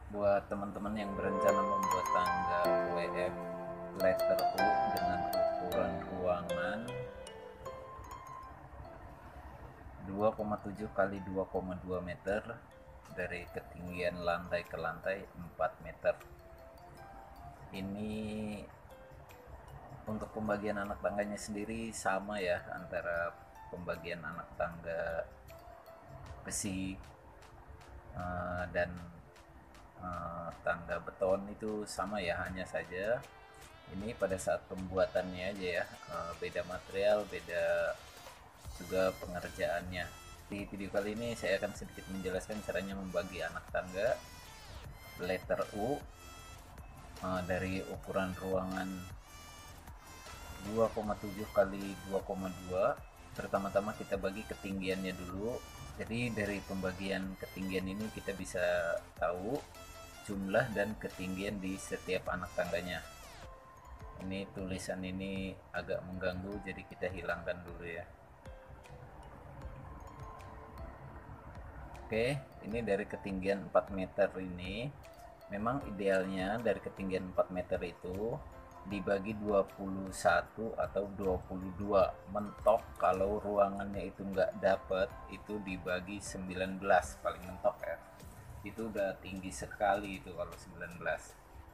Buat teman-teman yang berencana membuat tangga WF letter U dengan ukuran ruangan 2,7 kali 2,2 meter dari ketinggian lantai ke lantai 4 meter. Ini untuk pembagian anak tangganya sendiri sama ya, antara pembagian anak tangga besi dan tangga beton itu sama ya, hanya saja ini pada saat pembuatannya aja ya, beda material, beda juga pengerjaannya. Di video kali ini saya akan sedikit menjelaskan caranya membagi anak tangga letter U dari ukuran ruangan 2,7 kali 2,2. Pertama-tama kita bagi ketinggiannya dulu. Jadi dari pembagian ketinggian ini kita bisa tahu jumlah dan ketinggian di setiap anak tangganya. Ini tulisan ini agak mengganggu, jadi kita hilangkan dulu ya. Oke, ini dari ketinggian 4 meter ini. Memang idealnya dari ketinggian 4 meter itu dibagi 21 atau 22. Mentok kalau ruangannya itu nggak dapet, itu dibagi 19 paling mentok ya. Itu udah tinggi sekali itu kalau 19.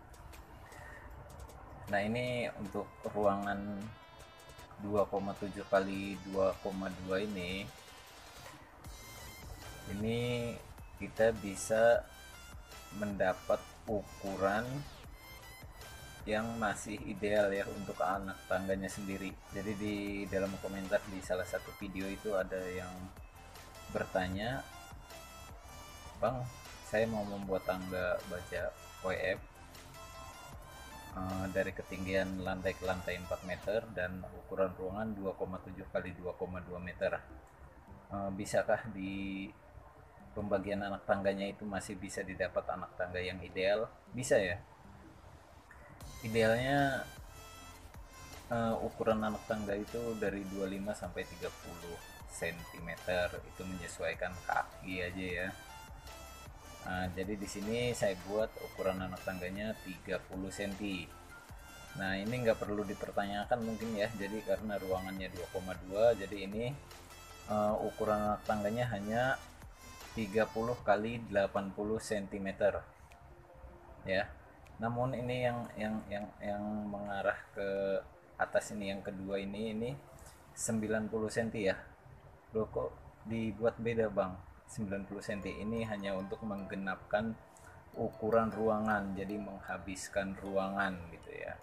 Nah, ini untuk ruangan 2,7 kali 2,2 ini kita bisa mendapat ukuran yang masih ideal ya untuk anak tangganya sendiri. Jadi di dalam komentar di salah satu video itu ada yang bertanya, "Bang, saya mau membuat tangga baja WF dari ketinggian lantai ke lantai 4 meter dan ukuran ruangan 2,7 kali 2,2 meter. Bisakah di pembagian anak tangganya itu masih bisa didapat anak tangga yang ideal?" Bisa ya. Idealnya ukuran anak tangga itu dari 25 sampai 30 cm, itu menyesuaikan kaki aja ya. Jadi di sini saya buat ukuran anak tangganya 30 cm. Nah, ini nggak perlu dipertanyakan mungkin ya, jadi karena ruangannya 2,2, jadi ini ukuran anak tangganya hanya 30 kali 80 cm ya. Namun ini yang mengarah ke atas ini, yang kedua ini 90 cm ya. Loh, kok dibuat beda bang 90 cm? Ini hanya untuk menggenapkan ukuran ruangan, jadi menghabiskan ruangan gitu ya.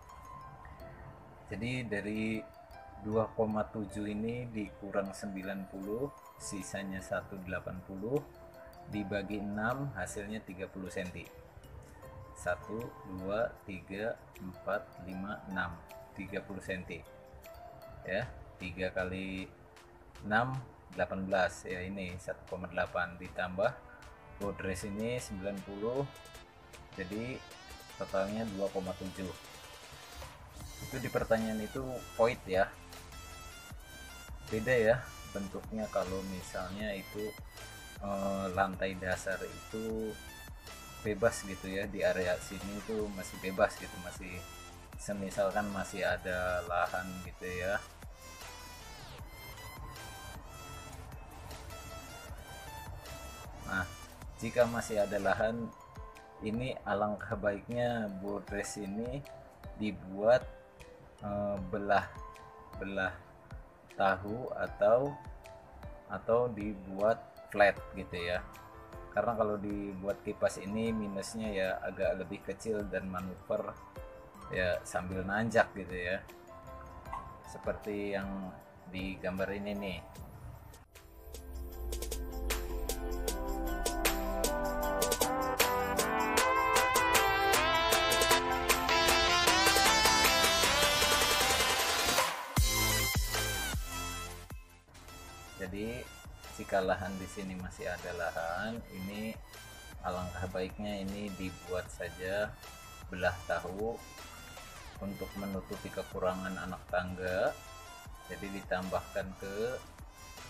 Jadi dari 2,7 ini dikurang 90, sisanya 180, dibagi 6 hasilnya 30 cm. 1, 2, 3, 4, 5, 6, 30 cm ya. 3 kali 6 18 ya, ini 1,8 ditambah bodres ini 90, jadi totalnya 2,7. Itu di pertanyaan itu void ya, beda ya bentuknya. Kalau misalnya itu lantai dasar itu bebas gitu ya, di area sini itu masih bebas gitu, masih semisalkan masih ada lahan gitu ya. Nah, jika masih ada lahan, ini alangkah baiknya bodres ini dibuat belah tahu atau dibuat flat gitu ya. Karena kalau dibuat kipas ini minusnya ya agak lebih kecil dan manuver ya sambil nanjak gitu ya, seperti yang di gambar ini nih. Jadi jika lahan di sini masih ada lahan, ini alangkah baiknya ini dibuat saja belah tahu untuk menutupi kekurangan anak tangga. Jadi ditambahkan ke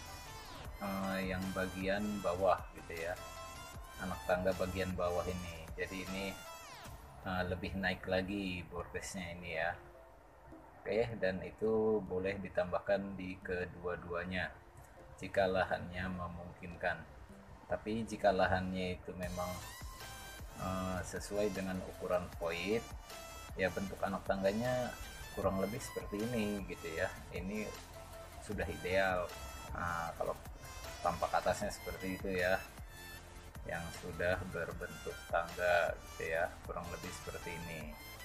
yang bagian bawah gitu ya, anak tangga bagian bawah ini. jadi ini lebih naik lagi bordesnya ini ya. Oke, dan itu boleh ditambahkan di kedua-duanya jika lahannya memungkinkan. Tapi jika lahannya itu memang sesuai dengan ukuran void, ya bentuk anak tangganya kurang lebih seperti ini gitu ya. Ini sudah ideal. Nah, kalau tampak atasnya seperti itu ya, yang sudah berbentuk tangga gitu ya, kurang lebih seperti ini.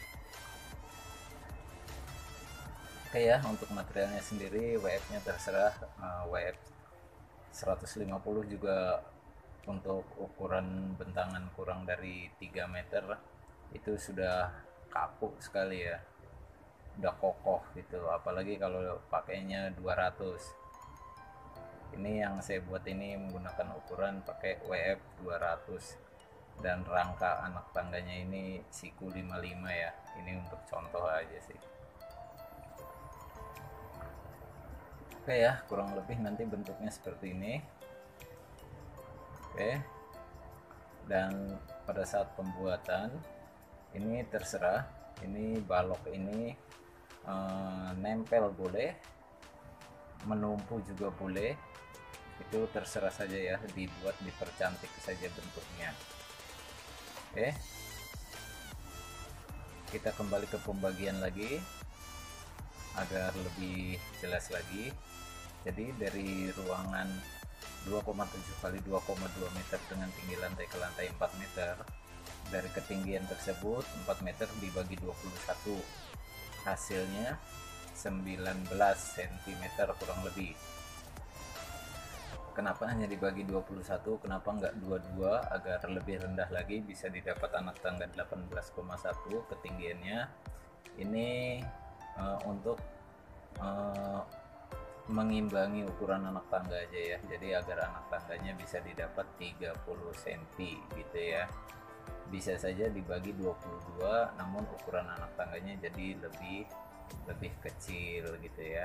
Oke ya, untuk materialnya sendiri WF nya terserah, WF 150 juga untuk ukuran bentangan kurang dari 3 meter itu sudah kaku sekali ya, udah kokoh gitu, apalagi kalau pakainya 200. Ini yang saya buat ini menggunakan ukuran pakai WF 200 dan rangka anak tangganya ini siku 55 ya. Ini untuk contoh aja sih. Oke ya, kurang lebih nanti bentuknya seperti ini. Oke, dan pada saat pembuatan ini terserah, ini balok ini nempel boleh, menumpu juga boleh, itu terserah saja ya, dibuat dipercantik saja bentuknya. Oke, kita kembali ke pembagian lagi agar lebih jelas lagi. Jadi dari ruangan 2,7 kali 2,2 meter dengan tinggi lantai ke lantai 4 meter, dari ketinggian tersebut 4 meter dibagi 21, hasilnya 19 cm kurang lebih. Kenapa hanya dibagi 21, kenapa enggak 22 agar lebih rendah lagi, bisa didapat anak tangga 18,1 ketinggiannya. Ini untuk mengimbangi ukuran anak tangga aja ya, jadi agar anak tangganya bisa didapat 30 cm gitu ya. Bisa saja dibagi 22, namun ukuran anak tangganya jadi lebih kecil gitu ya.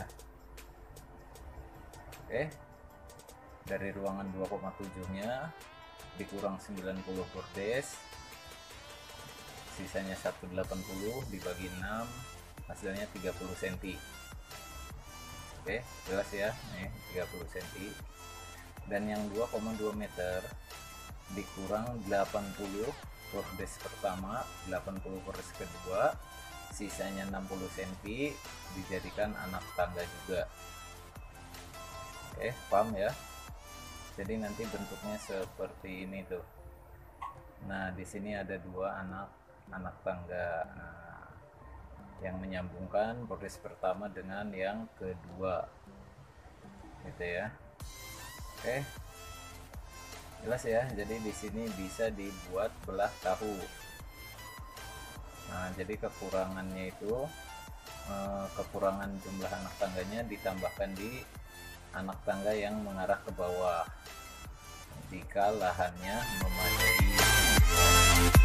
Oke, dari ruangan 2,7 nya dikurang 90 bordes, sisanya 180 dibagi 6, hasilnya 30 cm. Oke, jelas ya, nih 30 cm. Dan yang 2,2 meter dikurang 80 bordes pertama, 80 bordes kedua, sisanya 60 cm dijadikan anak tangga juga. Oke, paham ya? Jadi nanti bentuknya seperti ini tuh. Nah, di sini ada dua anak tangga. Nah, yang menyambungkan bordes pertama dengan yang kedua gitu ya. Oke, jelas ya. Jadi di sini bisa dibuat belah tahu. Nah, jadi kekurangannya itu kekurangan jumlah anak tangganya ditambahkan di anak tangga yang mengarah ke bawah jika lahannya memadai.